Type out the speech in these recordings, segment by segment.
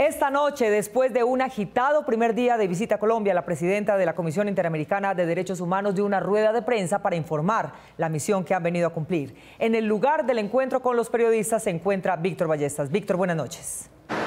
Esta noche, después de un agitado primer día de visita a Colombia, la presidenta de la Comisión Interamericana de Derechos Humanos dio una rueda de prensa para informar la misión que han venido a cumplir. En el lugar del encuentro con los periodistas se encuentra Víctor Ballestas. Víctor, buenas noches.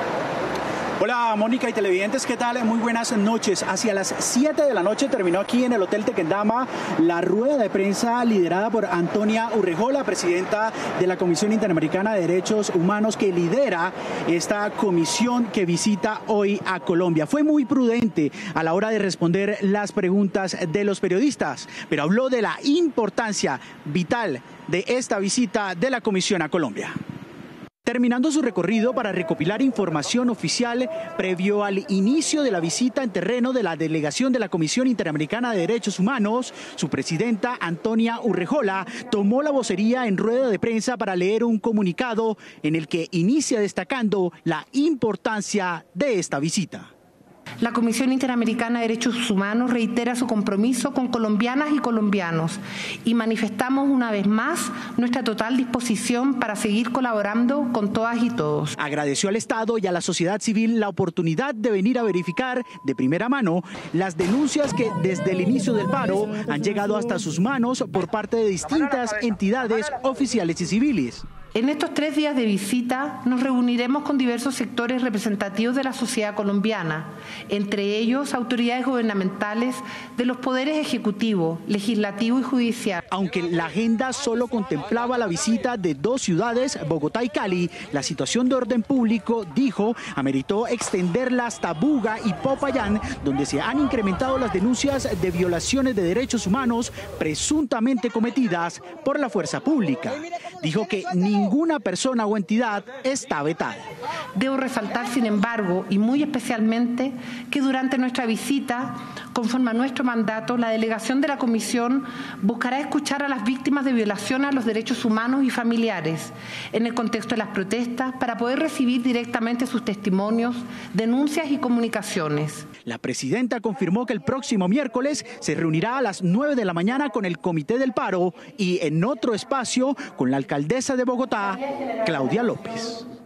Hola Mónica y televidentes, ¿qué tal? Muy buenas noches. Hacia las 7 de la noche terminó aquí en el Hotel Tequendama la rueda de prensa liderada por Antonia Urrejola, presidenta de la Comisión Interamericana de Derechos Humanos, que lidera esta comisión que visita hoy a Colombia. Fue muy prudente a la hora de responder las preguntas de los periodistas, pero habló de la importancia vital de esta visita de la comisión a Colombia. Terminando su recorrido para recopilar información oficial previo al inicio de la visita en terreno de la delegación de la Comisión Interamericana de Derechos Humanos, su presidenta Antonia Urrejola tomó la vocería en rueda de prensa para leer un comunicado en el que inicia destacando la importancia de esta visita. La Comisión Interamericana de Derechos Humanos reitera su compromiso con colombianas y colombianos y manifestamos una vez más nuestra total disposición para seguir colaborando con todas y todos. Agradeció al Estado y a la sociedad civil la oportunidad de venir a verificar de primera mano las denuncias que desde el inicio del paro han llegado hasta sus manos por parte de distintas entidades oficiales y civiles. En estos 3 días de visita nos reuniremos con diversos sectores representativos de la sociedad colombiana, entre ellos autoridades gubernamentales de los poderes ejecutivo, legislativo y judicial. Aunque la agenda solo contemplaba la visita de 2 ciudades, Bogotá y Cali, la situación de orden público, dijo, ameritó extenderla hasta Buga y Popayán, donde se han incrementado las denuncias de violaciones de derechos humanos presuntamente cometidas por la fuerza pública. Dijo que ninguna persona o entidad está vetada. Debo resaltar, sin embargo, y muy especialmente, que durante nuestra visita, conforme a nuestro mandato, la delegación de la Comisión buscará escuchar a las víctimas de violación a los derechos humanos y familiares en el contexto de las protestas para poder recibir directamente sus testimonios, denuncias y comunicaciones. La presidenta confirmó que el próximo miércoles se reunirá a las 9 de la mañana con el Comité del Paro y en otro espacio con la alcaldesa de Bogotá, Claudia López.